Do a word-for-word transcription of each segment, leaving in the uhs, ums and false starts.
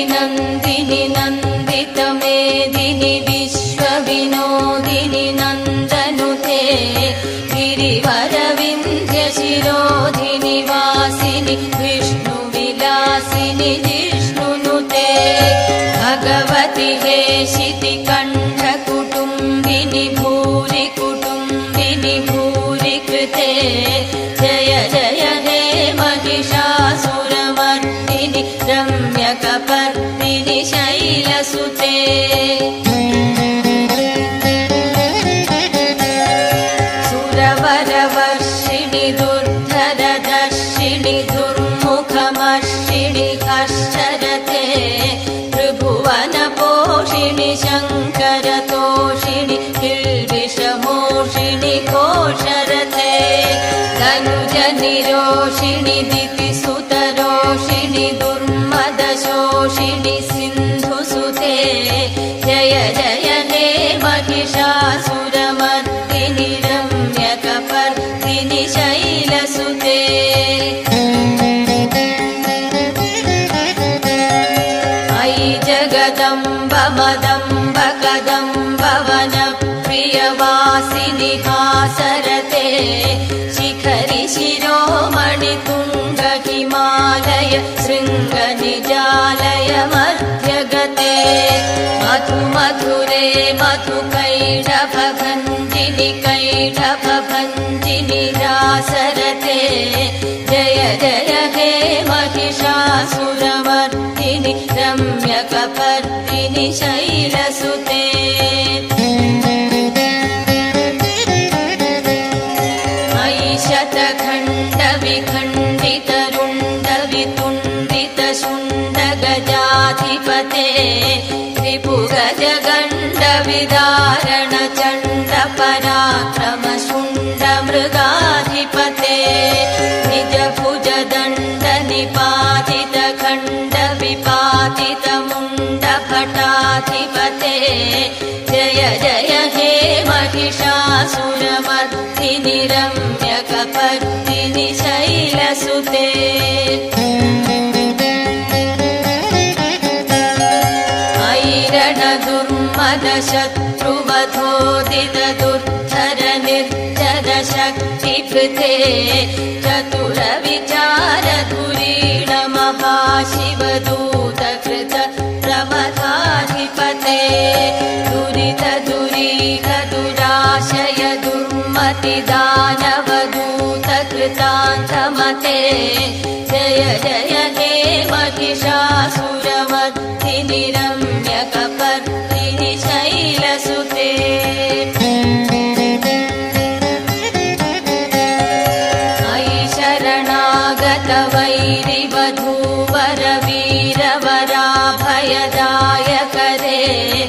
नन्दिनि नन्दितमेदिनि विश्वविनोदिनि नन्दनुते गिरिवरविन्ध्यशिरोधिनि वासिनि विष्णुविलासिनि जिष्णुनुते भगवति हेशितिकण्ठकुटुम्बिनि भूरि कुटुम्बिनि भूरि कृते जय जय हे महिषासुरमर्दिनि रम्यकपर्दिनि शैलसुते सुरवरवर्षिणि दुर्धरदर्शिनि दुर्मुखमर्षिणि हर्षरते त्रिभुवनपोषिणि शङ्करतोषिणि किल्बिषमोषिणि कोशरथे धनुजनिरोषिणि दितिसुतरोषिणि दुर्मदशोषिणि सिन्धुसुते जय जय हे महिषासुरमर्दिनि रम्यकपर्दिनि शैलसुते अयि जगदम्ब मदम्ब कदम्ब वनप्रियवासिनि हासरते शिखरि शिरोमणि तुङ्ग हिमालय शृङ्गनिजालय मध्यगते मधु मधुरे मधुकैटभभञ्जिनि कैटभभञ्जिनि रासरते जय जय हे महिषासुरमर्दिनि रम्यकपर्दिनि शैलसुते अयि शतखण्डविखण्डितरुण्डवितुण्डितशुण्डगजाधिपते त्रिपुगजगण्डविदारणचण्डपराक्रमशुण्डमृगाधिपते निजभुजदण्डनिपातितखण्डविपातितमुण्डभटाधिपते जय जय हे महिषासुरमर्दिनि रम्यकपर्दिनि शैलसुते रणदुर्मदशत्रुवधोदितदुर्धर निर्जर शक्तिभृते चतुरविचारधुरीण महाशिवदूतकृत प्रमथाधिपते दुरित दुरीह दुराशय दुर्मतिदानवदूतकृतान्तमते जय जय हे महिषासुरमर्दिनि रम्यकपर्दिनि शैलसुते अयि शरणागतवैरिवधूवरवीरवराभयदायकरे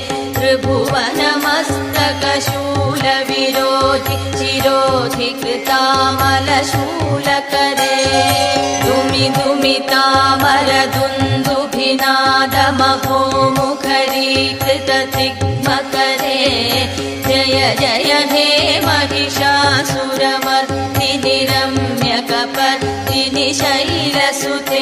त्रिभुवनमस्तकशूलविरोधि चिरोधि कृतामलशूलकरे दुमि दुमितामरदुन्दुभिनादमहोमुखरीकृततिग्मकरे जय जय हे महिषासुरमर्दिनि रम्यकपर्दिनि शैलसुते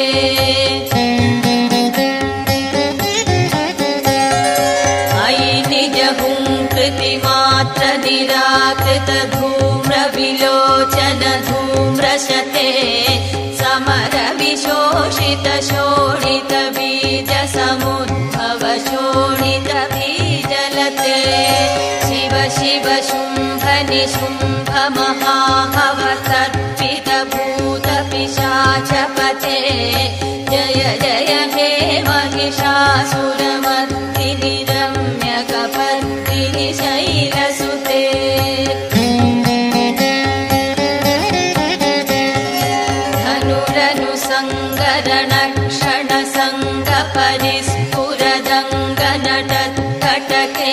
अयि निजहुङ्कृतिमात्र निराकृत धूम्रविलोचन धूम्रशते समर विशोषित शोणित बीज समुद्भव शोणित बीजलते शिव शिव शुम्भ निशुम्भ महाहवतर्पित भूत पिशाचपते जय जय हे महिषासुरमर्दिनि रम्यकपर्दिनि शैलसुते धनुरनुसङ्गरणक्षणसङ्गपरिस्फुरदङ्गनटत्कटके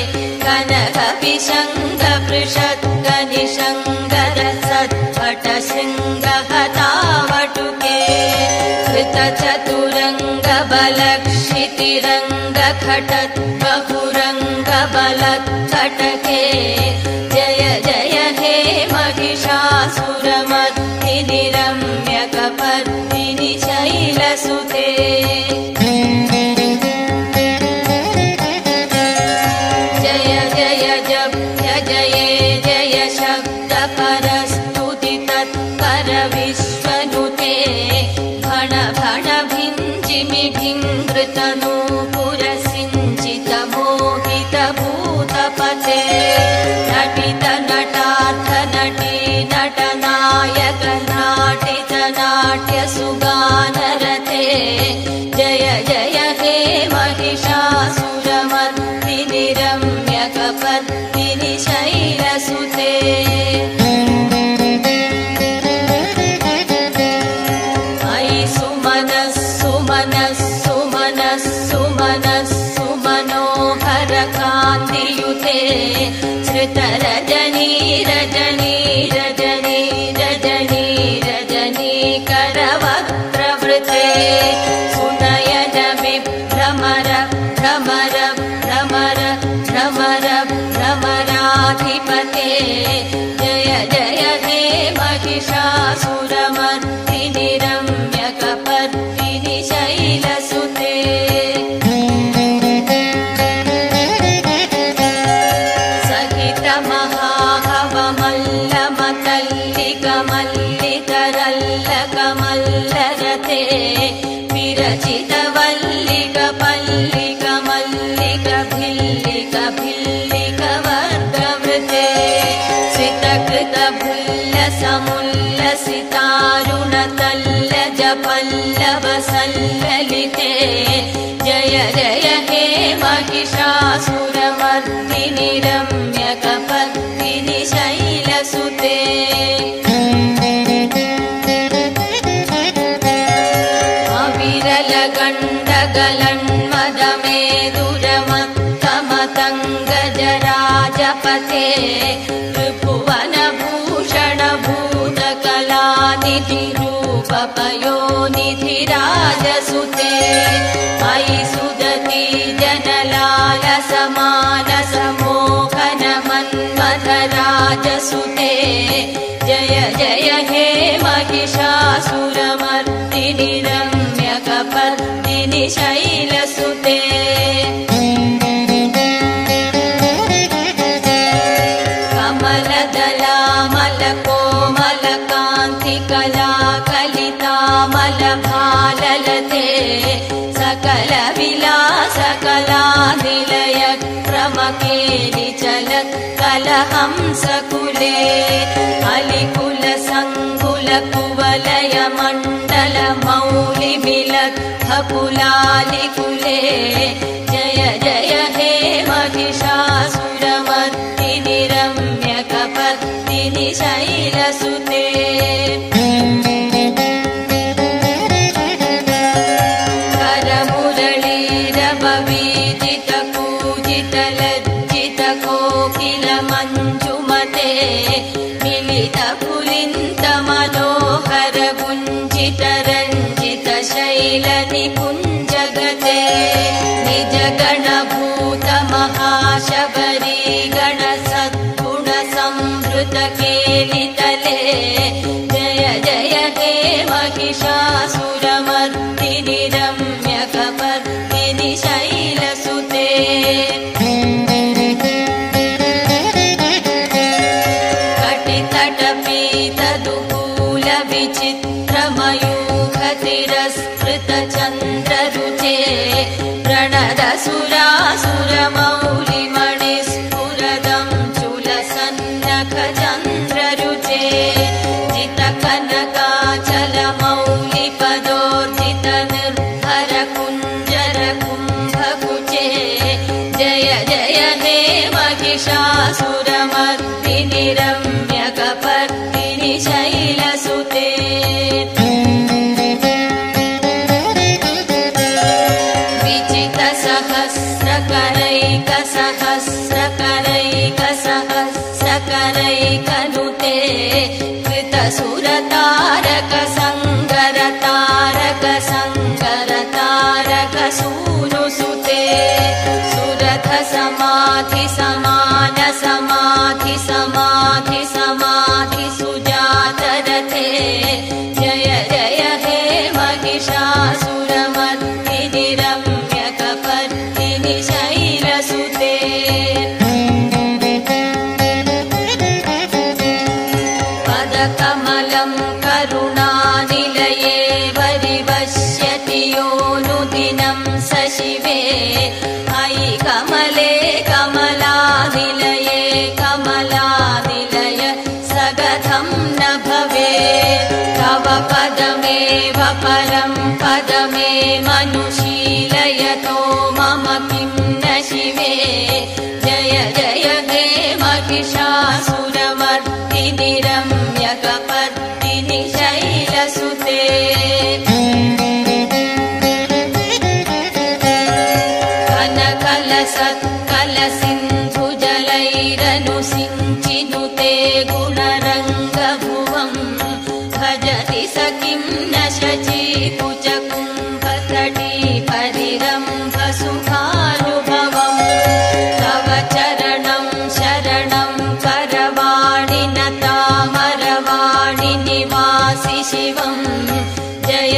कनकविशङ्गपृषद्गनिशङ्गरसत्पटशृङ्गहतावटुके कृतचतुरङ्गबलक्षितिरङ्गखटद्बहुरङ्गबलत्कटके जय जय हे महिषासुरमर्दिनि रम्यकपर्दिनि शैलसुते मनस्सु मनस्सु मनस्सु मनस्सु मनोहर कान्तियुते श्रितरजनी रजनी रजनी रजनी रजनी करवक्त्रवृते सुनयन विभ्रमर भ्रमर भ्रमर भ्रमर भ्रमराधिपते जय जय हे महिषासुरमर्दिनि रम्यकपर्दिनि शैलसुते सहितमहाहवमल्लमतल्लिकमल्लितरल्लकमल्लरते विरचितवल्लिकपल्लिकमल्लिकभिल्लिकवर्गवृते श्रितकृतभुल्लसमुल्लसितारुणतल्लजपल्लवसल्ललिते जय जय हे महिषासुरमर्दिनि रम्यकपर्दिनि शैलसुते अविरलगण्डगलन्मदमेदुरमत्तमतङ्गजराजपते त्रिभुवनभूषणभूतकलानिधिरूपपयोनिधिराजसुते मयि सुदती जनलालसमानसमोहनमन्मथराजसुते जय जय हे महिषासुरमर्दिनि रम्यकपर्दिनि शैलसुते कमलदलामलकोमलकान्तिकलाकलितामलभाललते सकलविलासकलानिलय क्रमकेलिचलत्कलहंसकुले अलिकुलसङ्कुलकुवलयमण्डलमौलिमिलद्भकुलालिकुले जय जय हे महिषासुरमर्दिनि रम्यकपर्दिनि शैलसुते करमुरलीरववीजितकूजितलज्जितकोकिलमञ्जुमते मिलितपुलिन्तमनोहरगुञ्जितरञ्जितशैलनिकुञ्जगते निजगणभूतमहाशबरी गणसद्गुणसंवृतकेलितले जय जय हे महिषासुरमर्दिनि रम्यकपर्दिनि शैलसुते कटितटपीतदुकूलविचित्रमयूखतिरस्कृतचन्द्ररुचे प्रणदसुरासुरमौलिमणिस्फुरदं चुलसन्नखचन्द्ररुचे जितकनकाचलमौलिपदोर्जितनिर्भरकुञ्जरकुम्भकुचे जय जय हे महिषासुरमर्दिनि रम्यकपर्दिनि शैलसुते विचितसहस्रकरैकसहस्रकरैकसहस्रकरैकनुते कृतसुरतारकसङ्गरतारकसङ्गरतारकसूनुसुते सुरथसमाधिसमानसमाधिसमाधिसुजातरथे जय जय हे महिषासुरमर्दिनि रम्यकपर्दिनि शैलसुते पदकमलं करुणानिलये वरिवश्यति योऽनुदिनं स शिवे अयि कमले कमलानिलये कमलानिलय सगधं न भवेत् तव पदमेव परं पदमे मनुशीलयतो मम किं न शिवे जय जय हे महिषासुरमर्दिनि रम्यकपर्दिनि शैलसुते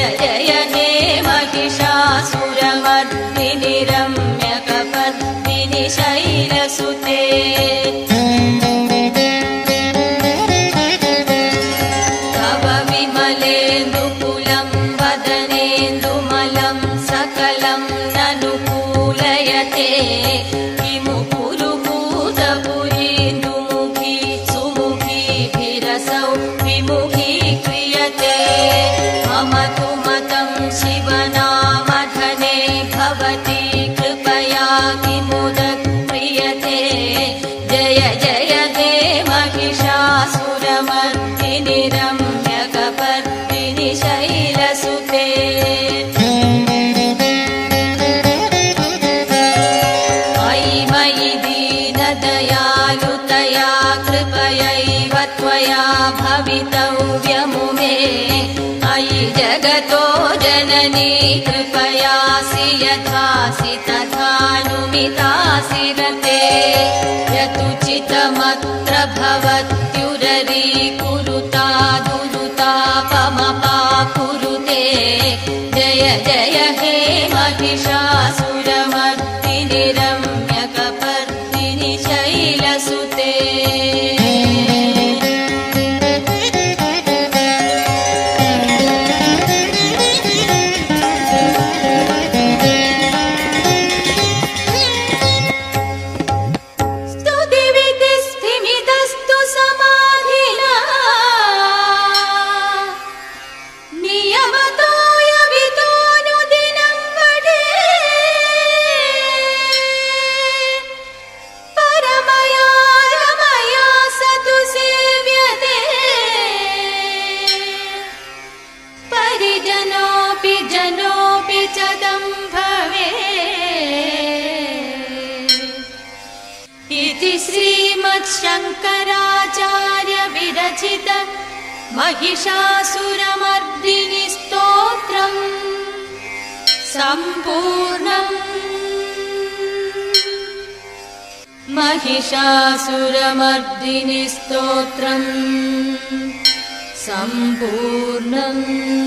जय हे महिषासुरमर्दिनि रम्यकपर्दिनि शैलसुते तव विमलेन्दुकुलं वदनेन्दुमलं सकलं ननु कूलयते किमु पुरुभूतपुरीन्दुमुखी सुमुखीभिरसौ विमुखी क्रियते मम तु मतं शिवनामधने भवति कृपया किमुदः क्रियते जय जय हे महिषासुरमर्दिनि रम्यकपर्दिनि शैलसुते मयि मयि दीनदयालुतया कृपयैव त्वया भवितव्यमुमे अयि जगतो जननी कृपयासि यथासि तथानुमितासि रते यतुचितमत्र भवत्युररीकुरुता दुरुतापमपाकुरुते जय जय हे महिषासुरमर्दिनि रम्यकपर्दिनि शैलसुते शंकराचार्य विरचित महिषासुरमर्दिनि स्तोत्रम् सम्पूर्णम् महिषासुरमर्दिनि स्तोत्रम् सम्पूर्णम्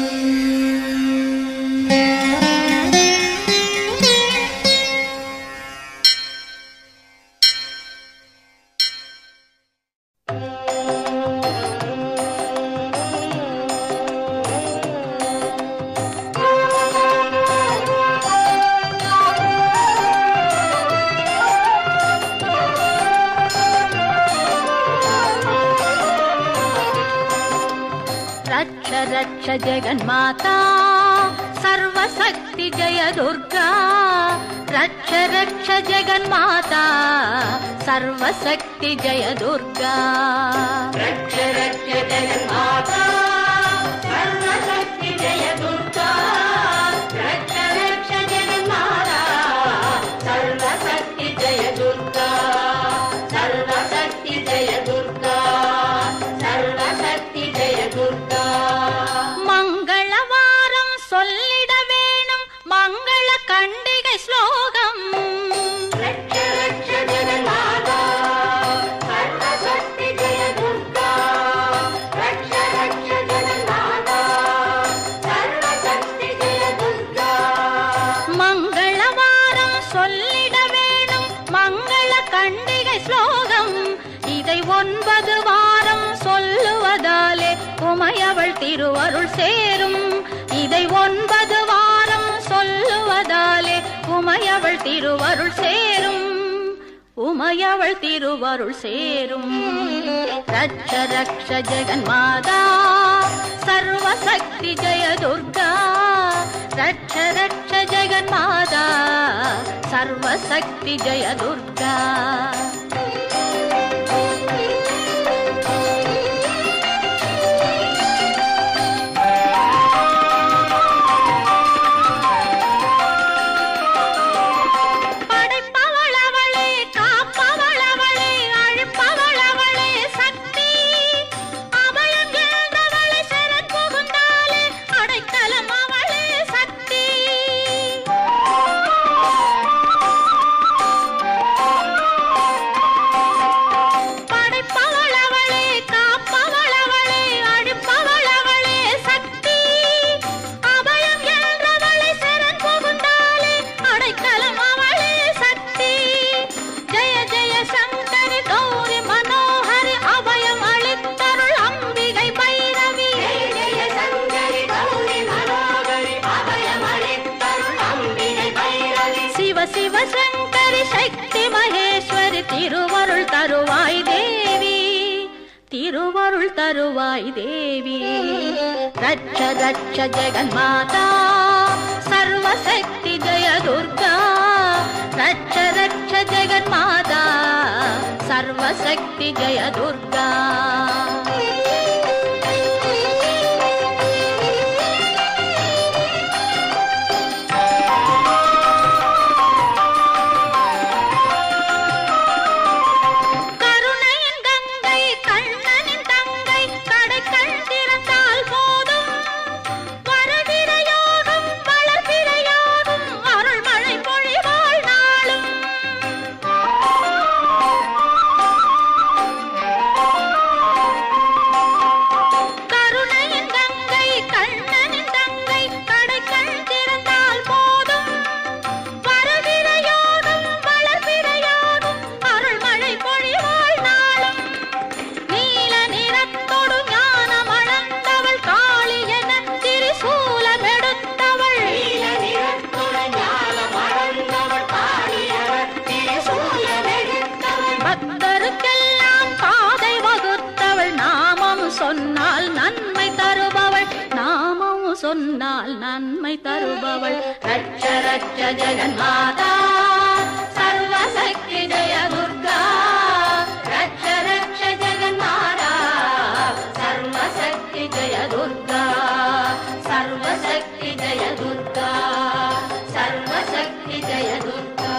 रक्ष जगन्माता सर्वशक्ति जय दुर्गा रक्ष रक्ष जगन्माता सर्वशक्ति जय दुर्गा रक्ष रक्ष जगन्माता सर्वशक्ति जय दुर्गा रक्ष रक्ष जगन्माता सर्वशक्ति जय दुर्गा सर्वशक्ति जय दुर्गा सर्वशक्ति जय दुर्गा मंगलवारम சொல்லிட வேணும் மங்கள கண்டிகை ஸ்லோகம் रक्ष रक्ष जगन्माता सर्वशक्ति जय दुर्गा रक्ष रक्ष जगन्माता सर्वशक्ति जय दुर्गा மங்களவாரம் சொல்லிட வேணும் மங்கள கண்டிகை ஸ்லோகம் இதை ஒன்பது வாரம் சொல்லுவதாலே உமையவள் திருவருள் சேரும் இதை ஒன்பது வாரம் சொல்லுவதாலே உமையவள் திருவருள் சேரும் உமையவள் திருவருள் சேரும் ரட்ச ரக்ஷ ஜெகன்மாதா சர்வசக்தி ஜெய துர்கா ரட்ச ரக்ஷ ஜெகன்மாதா சர்வசக்தி ஜெய துர்கா திருவருள் தருவாய் தேவி. ரட்ச ரட்ச ஜெகன்மாதா சர்வசக்தி ஜெய துர்கா. ரட்ச ரட்ச ஜெகன்மாதா சர்வசக்தி ஜெய துர்கா. சொன்னால் நன்மை தருபவள். ரட்ச ரட்ச ஜெகன்மாதா சர்வசக்தி ஜெய துர்கா. ரட்ச ரட்ச ஜெகன்மாதா சர்வசக்தி ஜெய துர்கா. சர்வசக்தி ஜெய துர்கா. சர்வசக்தி ஜெய துர்கா.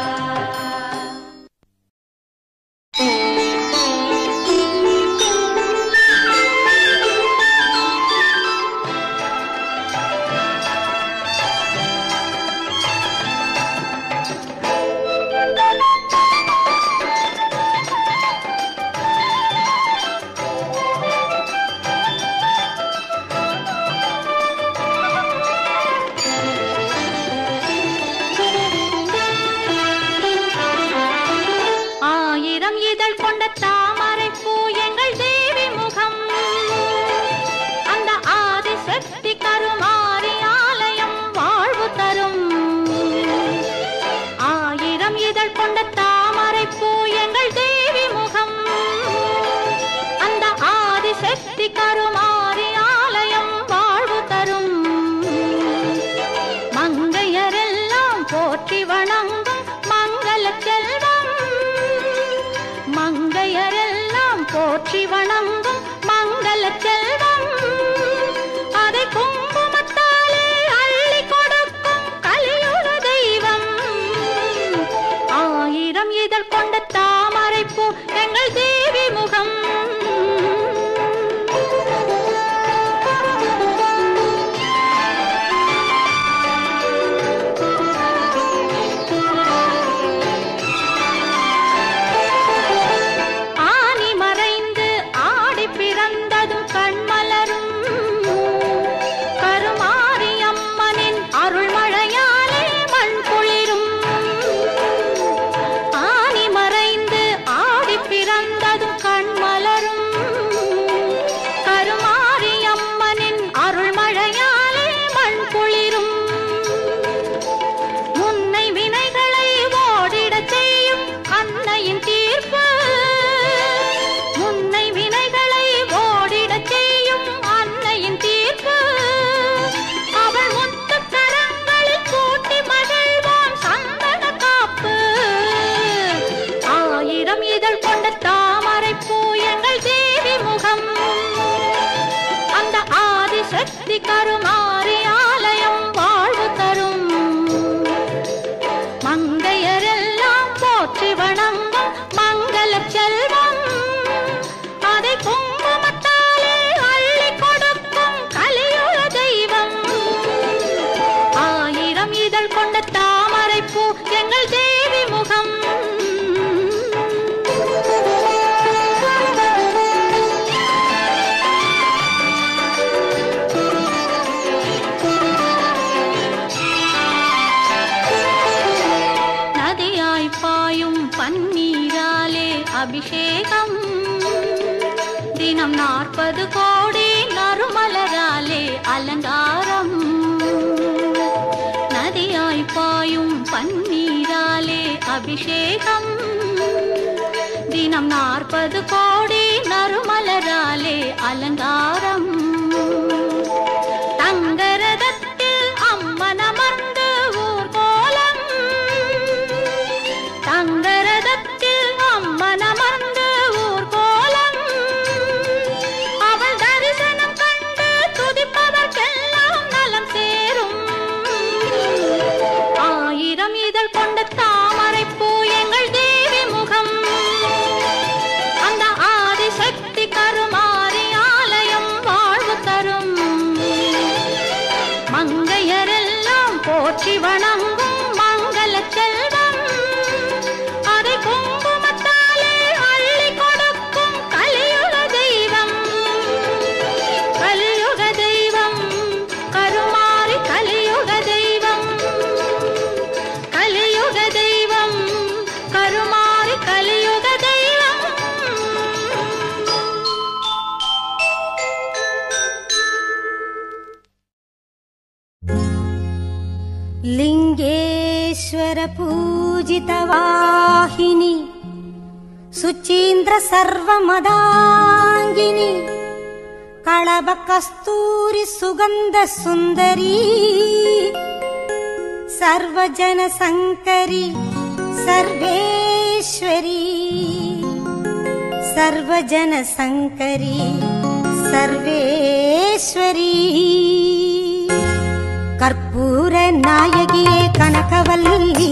போற்றி வணங்கும் மங்கள செல்வம். அதை குங்குமத்தாலே அள்ளி கொடுக்கும் கலியுக தெய்வம். ஆயிரம் இதழ் கொண்ட தாமரை பூ எங்கள் தேவி முகம். கருமாரி ஆலயம் வாழ்வு தரும். மங்கையரெல்லாம் போற்றி வணங்கும் மங்கள செல்வம். அதை குங்குமத்தாலே அள்ளி கொடுக்கும் கலியுக தெய்வம். ஆயிரம் இதழ் கொண்ட தாமரை பூ எங்கள் தேவி முகம். பன்னீராலே அபிஷேகம். தினம் நாற்பது கோடி நறுமலராலே அலங்காரம். நதியாய் பாயும் பன்னீராலே அபிஷேகம். தினம் நாற்பது கோடி நறுமலராலே அலங்காரம். தங்கரதத்தில் அம்மன் அமர்ந்து ஊர்கோலம். தங்கரதத்தில் அம்மன் அமர்ந்து ஊர்கோலம். அவள் தரிசனம் கண்டு துதிப்பவர்க்கெல்லாம் நலம் சேரும். ஆயிரம் இதழ் கொண்ட தாமரை பூ எங்கள் தேவி முகம். அந்த ஆதிசக்தி கருமாரி ஆலயம் வாழ்வு தரும். மங்கையரெல்லாம் போற்றி வணங்கும் மங்கள செல்வம். அதை குங்குமத்தாலே அள்ளி கொடுக்கும் கலியுக தெய்வம். கலியுக தெய்வம் கருமாரி கலியுக தெய்வம். கலியுக தெய்வம் கருமாரி கலியுக தெய்வம். लिंगेश्वर पूजित वाहिनी सुचीन्द्र सर्वमदांगिनी कळभ कस्तूरी सुगंध सुंदरी सर्वजन संकरी सर्वेश्वरी सर्वजन संकरी सर्वेश्वरी कर्पूर नायगिये कनकवल्ली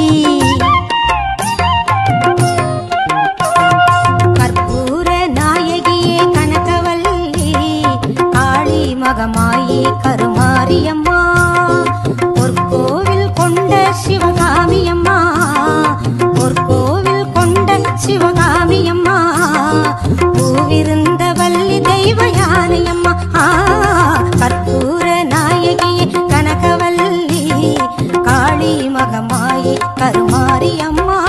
कर्पूर नायगिये कनकवल्ली काळी मगमायि करुमारियम्मा பொற்கோவில் கொண்ட சிவகாமியம்மா பொற்கோவில் கொண்ட சிவகாமியம்மா பூவிருந்த வள்ளி தெய்வ யானையம்மா கற்பூர நாயகியே கனகவல்லி காளி மகமாயி கருமாரியம்மா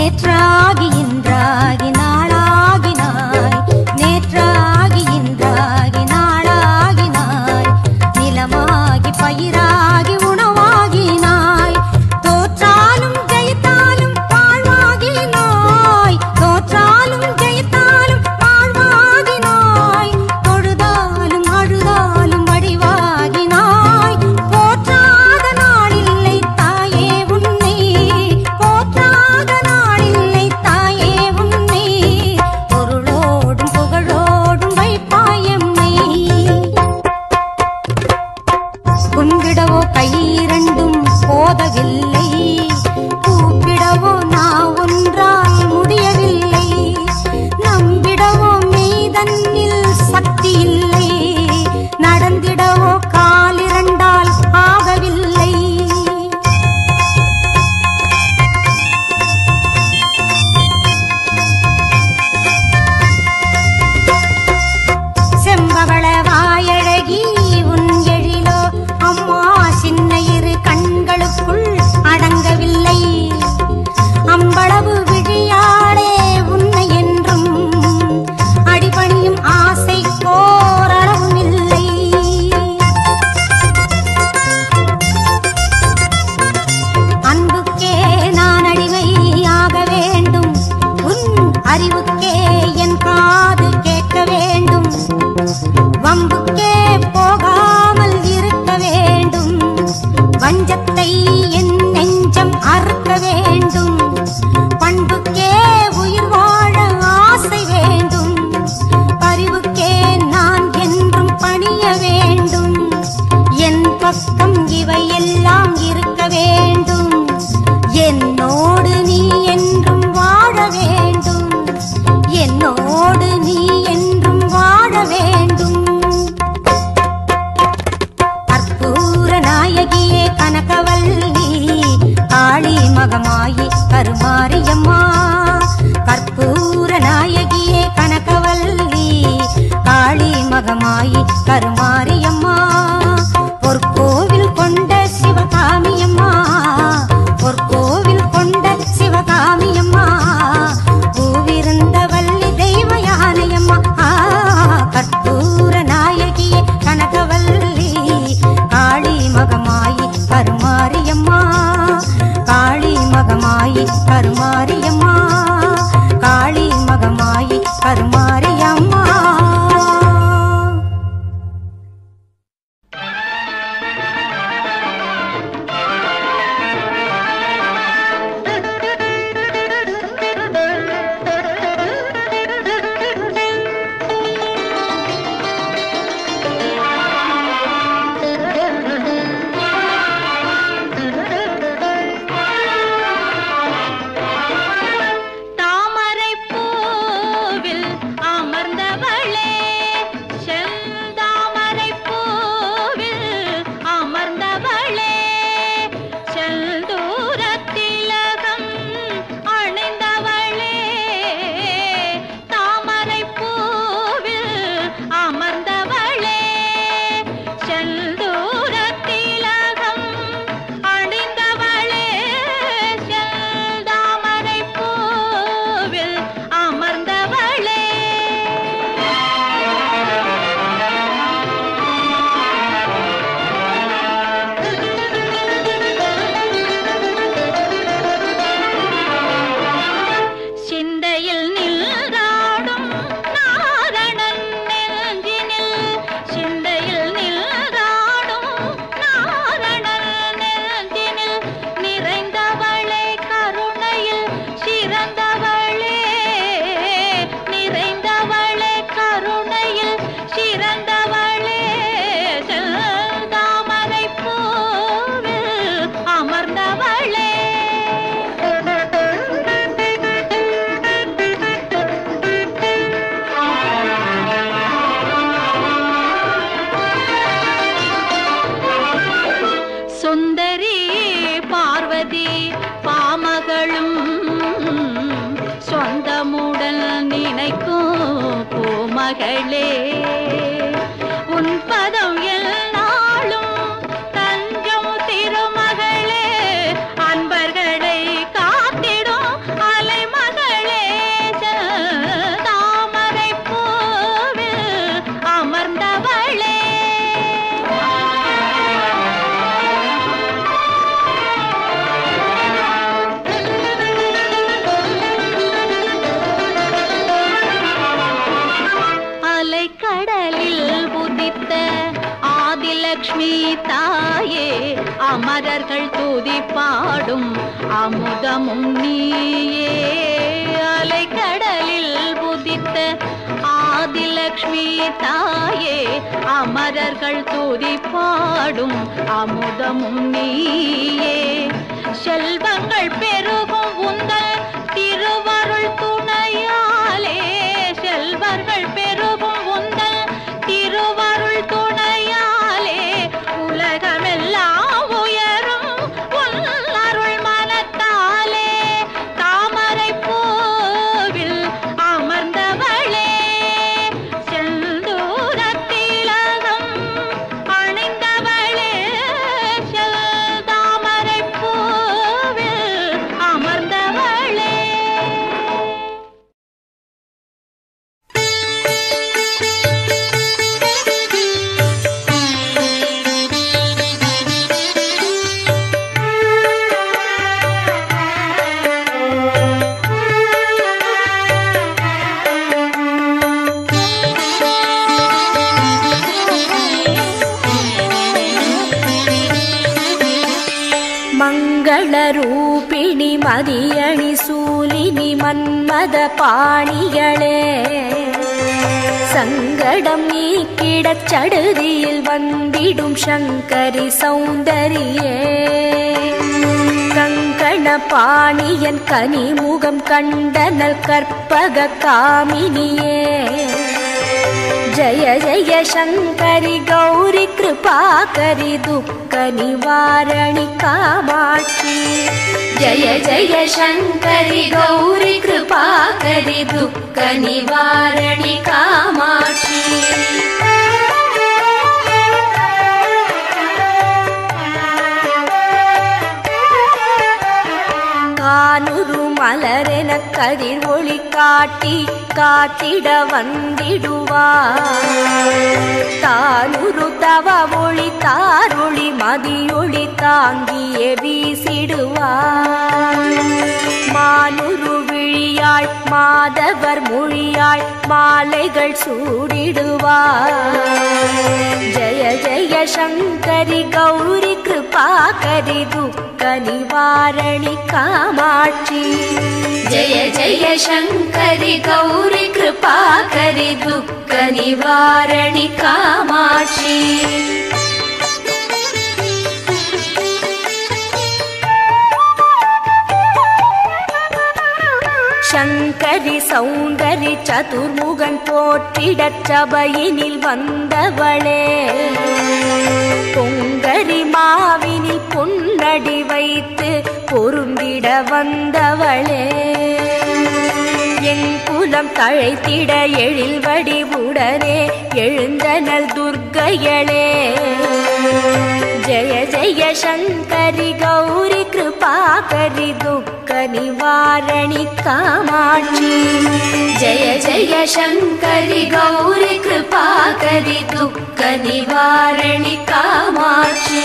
நேற்றாகி இன்றாகி நாளாகினாய், நேற்றாகி இன்றாகி நாளாகினாய், நிலமாகி பயிராகி உணவாகினாய், தோற்றாலும் ஜெயித்தாலும் வாழ்வாகினாய், தோற்றாலும் ஜெயித்தாலும் வாழ்வாகினாய், தொழுதாலும் அழுதாலும் வடிவாகினாய், போற்றாத நாளில்லை தாயே உன்னை, போற்றாத நாளில்லை தாயே உன்னை, பொருளோடும் புகழோடும் வைப்பாயம்மை. கும்பிடவோ கையிரண்டும் போதவில்லை, கூப்பிடவோ நான் ஒன்றால் முடியவில்லை, நம்பிடவோ மெய்தன்னில் சக்தி இல்லை, நடந்திடவோ காலிரண்டால் ஆகவில்லை. செம்பவள வாயழகி உன் எழிலோ அம்மா சின்ன இரு கண்களுக்குள் அடங்கவில்லை, அம்பளவு விழியாளே உன்னை என்றும் அடிபணியும் ஆசை கோரளவும் இல்லை. அன்புக்கே நான் அடிமையாக வேண்டும், உன் அறிவுக்கே என் காது கேட்க வேண்டும், வம்புக்கே போகாமல் இருக்க வேண்டும், வஞ்சத்தை என் நெஞ்சம் அறுக்க வேண்டும், பண்புக்கே உயிர் வாழ ஆசை வேண்டும், பரிவுக்கே நான் என்றும் பணிய வேண்டும், என் பக்கம் இவையெல்லாம் இருக்க வேண்டும், என்னோடு நீ என்றும் வாழ வேண்டும், என்னோடு நீ என்றும் வாழ வேண்டும். கற்பூர நாயகியே கனகவல்லி காளி மகமாயி கருமாரியம்மா, கற்பூர நாயகியே கனகவல்லி காளி மகமாயி கருமாரியம்மா, பொற்கோவில் கொண்ட சிவகாமியம்மா, பொற்கோவில் கொண்ட சிவகாமியம்மா, பூவிருந்த வள்ளி தெய்வ யானையம்மா, கற்பூர நாயகியே கனகவல்லி காளி மகமாயி கருமாரியம்மா, காளி மகமாயி கருமாரியம்மா, காளி மகமாயி கருமாரியம்மா. தாமரைப் பூவில் அமர்ந்தவளே, செந்தாமரைப் பூவில் அமர்ந்தவளே, செந்தூரத் திலகம் அணிந்தவளே, தாமரைப் பூவில் அமர்ந்தவளே, செந்தூரத் திலகம் அணிந்தவளே, செந்தாமரைப் பூவில் அமர்ந்தவளே. சிந்தையில் நின்றாடும் நாரணன் நெஞ்சினில், சிந்தையில் நின்றாடும் நாரணன் நெஞ்சினில், நிறைந்தவளே கருணையில் சிறந்தவளே, நிறைந்தவளே கருணையில் சிறந்தவளே, செந்தாமரைப் பூவில் அமர்ந்தவளே. சுந்தரி பார்வதி பாமகளும் சொந்தமுடன் நினைக்கும் பூமகளே, உன் பதம் என்னாலும் தஞ்சம் திருமகளே, அன்பர்களை காத்திடும் அலை ஆதிலக்ஷ்மி தாயே அமரர்கள் துதி பாடும் அமுதமும் நீயே அலைக்கடலில் புதித்த ஆதிலக்ஷ்மி தாயே அமரர்கள் துதி பாடும் அமுதமும் நீயே செல்வங்கள் பெருகும் உந்தல் திருவருள் துணையாலே செல்வர்கள் பெருகும் உந்தல் திருவருள் துணையாலே உலகமெல்லாம் உயரும் உன்னருள் மனத்தாலே தாமரை பூவில் அமர்ந்தவளே செந்தூர திலகம் அணிந்தவளே செந்தாமரை பூவில் அமர்ந்தவளே. மங்களரூபிணி மதியணி சூலினி மன்மத பாணிகளே சங்கடம் நீக்கிடச் சடுதியில் வந்திடும் சங்கரி சௌந்தரியே கங்கண பாணியன் கனிமுகம் கண்டனல் கற்பக காமினியே जय जय शंकरी गौरी कृपाकरी दुःख निवारणी कामाक्षी जय जय शंकरी गौरी कृपाकरी दुःख निवारणी कामाक्षी கானுரு மலரென கதிர் ஒளி காட்டி காத்திட வந்திடுவார் தானுரு தவ ஒளி தாரொளி மதியொளி தாங்கியே வீசிடுவார் மானுரு விழியாள் மாதவர் மொழியாள் மாலைகள் சூடிடுவார் ஜய ஜய சங்கரி கௌரி கிருபாகரி துக்க நிவாரணி காமாட்சி जय जय शंकरी गौरी कृपाकरी दुःख निवारणी कामाक्षी शंकरी सौंदरी चतुर्मुगन போற்றிடச் சபையினில் வந்தவளே பொங்கரி மாவினில் பொன்னடி வைத்து பொருந்திட வந்தவளே என் குலம் தழைத்திட எழில் வடிவுடனே எழுந்தனல் துர்க்கையளே जय जय शंकरी गौरी कृपाकरी दुःख निवारणी कामाक्षी जय जय शंकरी गौरी कृपाकरी दुःख निवारणी कामाक्षी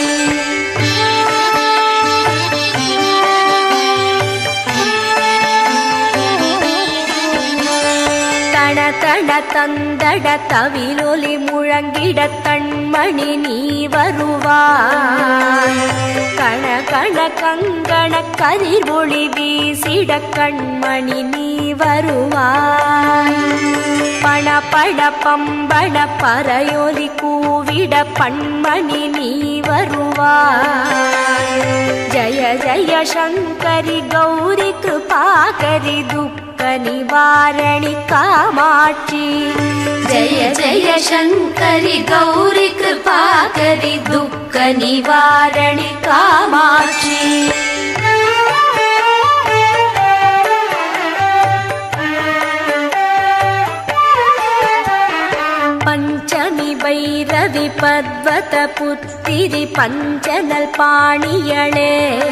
तण तण तंदड तविलொலி முழங்கிட தன்மணி நீ வருவாய் கண கண கங்கண கதிர் ஒளி வீசிட கண்மணி நீ வருவாய் பண பண பம்பண பறையொலி கூவிட பண்மணி நீ வருவாய் ஜய ஜய சங்கரி கௌரி கிருபாகரி துக்க निवारणी कामाक्षी जय जय शंकरी गौरी कृपाकरी दुःख निवारणी कामाक्षी पंचमी भैरवी पद्वत पुत्तिरी पंचनल पाणियळे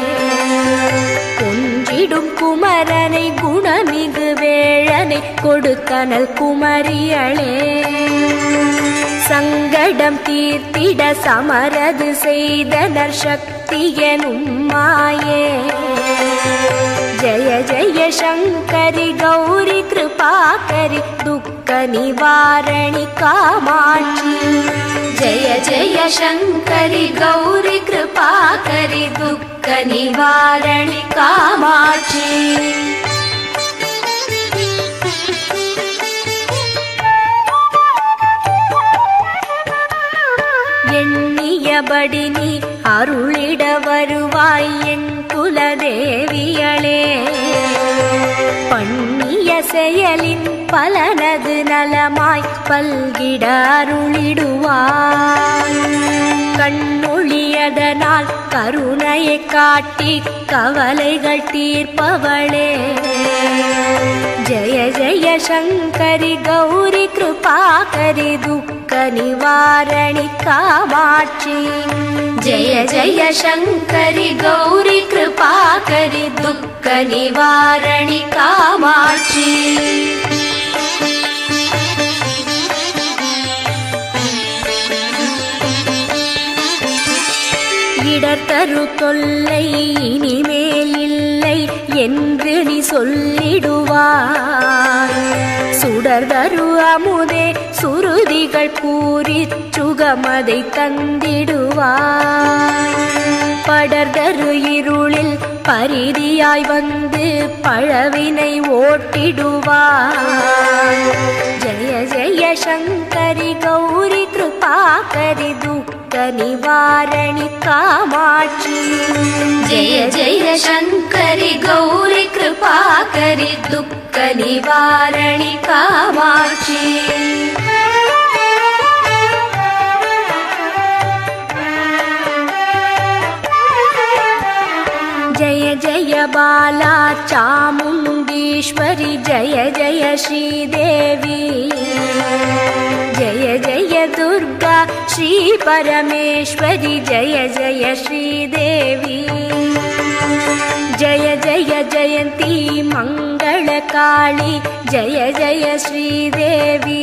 குன்றிடும் குமரனை குணமிகு வேழனை கொடுத்தனல் குமரியளே சங்கடம் தீர்த்திட சமரது செய்தனர் சக்தி எனும் மாயே जय जय शङ्करि गौरि कृपाकरि दुःख निवारणि कामाक्षि जय जय शङ्करि गौरि कृपाकरि दुःख निवारणि कामाक्षि எண்ணியபடி நீ அருளிட வருவாய் என் குலதேவியளே பண்ணிய செயலின் பலனது நலமாய் பல்கிட அருளிடுவாய் கண்ணொழியதனால் கருணையை காட்டி கவலைகள் தீர்ப்பவளே जय जय शङ्करि गौरि कृपाकरि दुःख निवारणि कामाक्षि जय जय शङ्करि गौरि कृपाकरि दुःख निवारणि कामाक्षि இடர்தரு தொல்லை இனிமேல் இல்லை என்று நீ சொல்லிடுவாய் சுடர்தரு அமுதே சுருதிகள் கூறி சுகமதை தந்திடுவாய் படர்தரு இருளில் பரிதியாய் வந்து பழவினை ஓட்டிடுவாய் ஜய ஜய शङ्करि गौरि कृपाकरि दुःख निवारणि कामाक्षि जय जय शङ्करि गौरि कृपाकरि दुःख निवारणि कामाक्षि जय जय बाला चामुण्डीश्वरि जय जय श्रीदेवी जय जय दुर्गा श्री परमेश्वरि जय जय श्रीदेवी जय जय जयन्ती मङ्गलकाली जय जय श्रीदेवी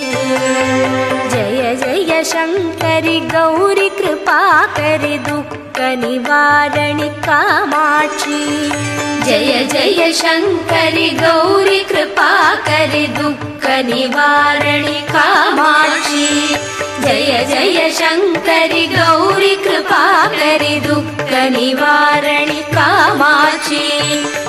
जय जय शङ्करि गौरि कृपाकरि दुःख निवारणि कामाक्षि जय जय शङ्करि गौरि कृपाकरि दुःख निवारणि कामाक्षि जय जय शङ्करि गौरि कृपाकरि दुःख निवारणि कामाक्षि